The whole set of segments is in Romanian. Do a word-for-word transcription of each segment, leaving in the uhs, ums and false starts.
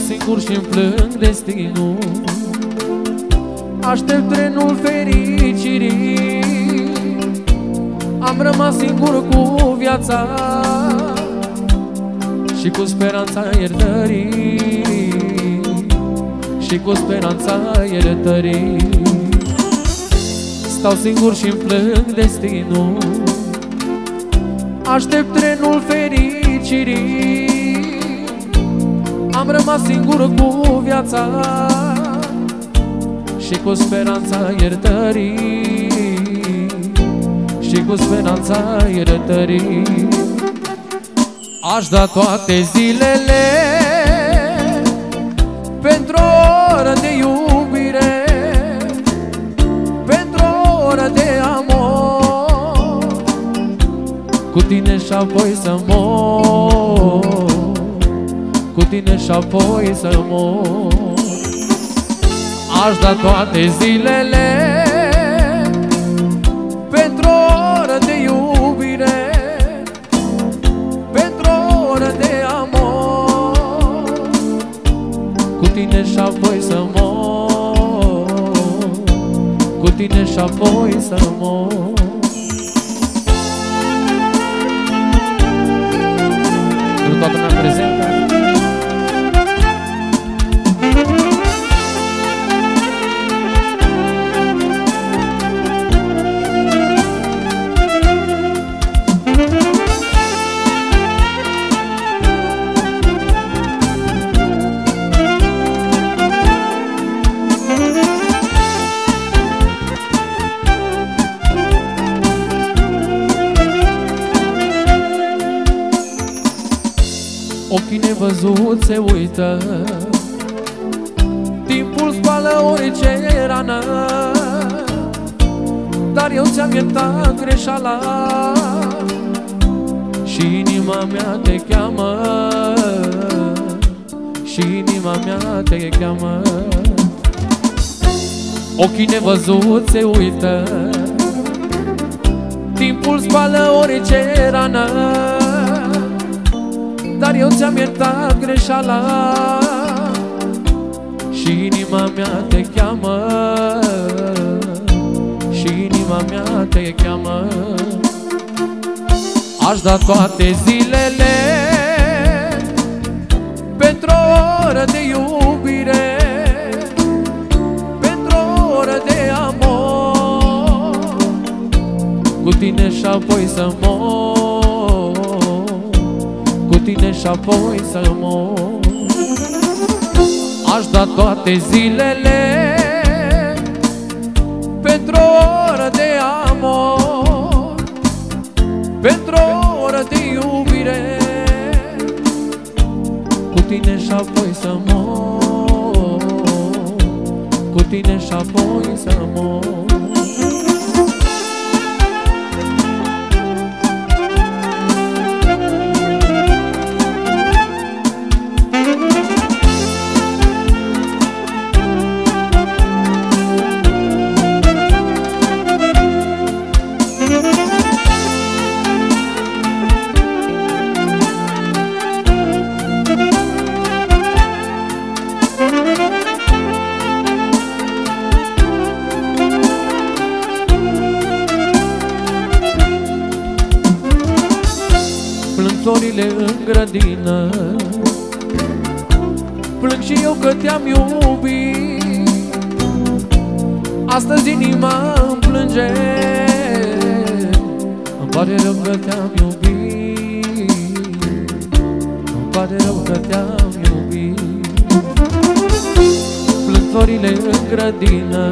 singur și-mi plâng destinul. Aștept trenul fericirii, am rămas singur cu viața și cu speranța iertării, și cu speranța iertării. Stau singur și-mi plâng destinul, aștept trenul fericirii, am rămas singur cu viața și cu speranța iertării, și cu speranța iertării. Aș da toate zilele pentru o oră de iubire, pentru o oră de amor, cu tine și apoi să mor, cu tine și apoi să mor. Aș da toate zilele pentru o oră de iubire, pentru o oră de amor, cu tine și apoi să mor, cu tine și apoi să mor. Nu toată lumea prezentă. Ochii nevăzut se uită, timpul spală orice rană, dar eu ți-am iertat greșeala și inima mea te cheamă, și inima mea te cheamă. Ochii nevăzut se uită, timpul spală orice rană, dar eu ți-am iertat greșeala și inima mea te cheamă, și inima mea te cheamă. Aș da toate zilele pentru o oră de iubire, pentru o oră de amor, cu tine și apoi să mor, cu tine și apoi să mor. Aș da toate zilele pentru o oră de amor, pentru o oră de iubire, cu tine și apoi să mor, cu tine și apoi să mor. Plâng florile în grădină, plâng și eu că te-am iubit. Astăzi inima îmi plânge, îmi pare rău că te-am iubit, îmi pare rău că te-am iubit. Plâng florile în grădină,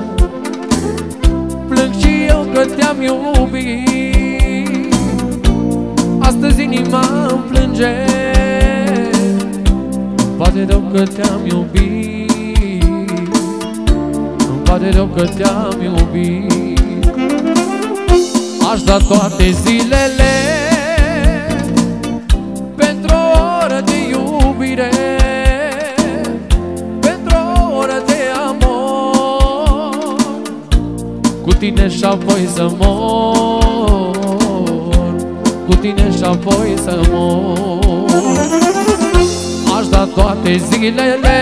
plâng și eu că te-am iubit. Astăzi inima îmi plânge, îmi pare rău că te-am iubit, îmi pare rău că te-am iubit. Aș da toate zilele pentru o oră de iubire, pentru o oră de amor, cu tine și apoi să mor, cu tine și apoi să mor. Aș da dat toate zilele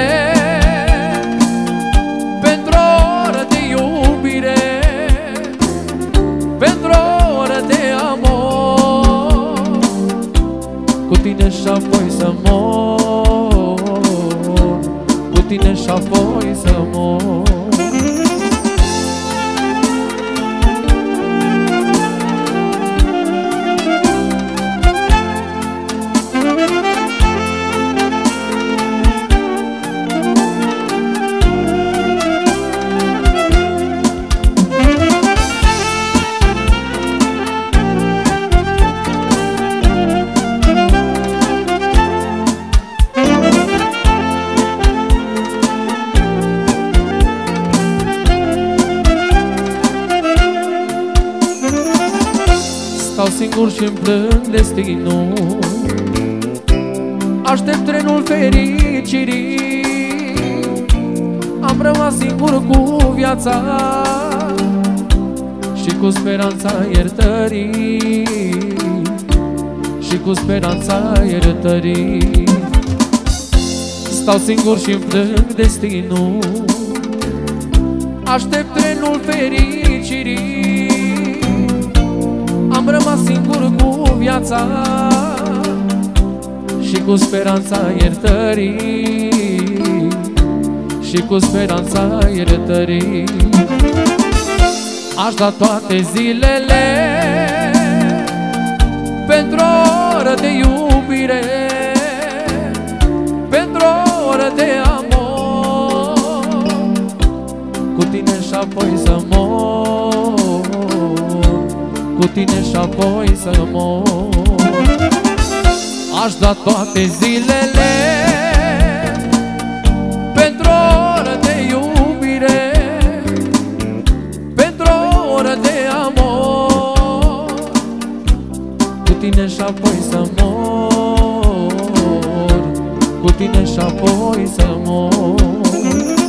pentru o oră de iubire, pentru o oră de amor, cu tine și apoi să mor, cu tine și apoi să mor. Stau singur și-mi plâng destinul, aștept trenul fericirii. Am rămas singur cu viața și cu speranța iertării, și cu speranța iertării. Stau singur și-mi plâng destinul, aștept trenul fericirii. Am rămas singur cu viața și cu speranța iertării, și cu speranța iertării. Aș da toate zilele pentru o oră de iubire, pentru o oră de amor, cu tine și apoi să mor, cu tine și apoi să mor. Aș da toate zilele pentru o oră de iubire, pentru o oră de amor, cu tine și apoi să mor, cu tine și apoi să mor.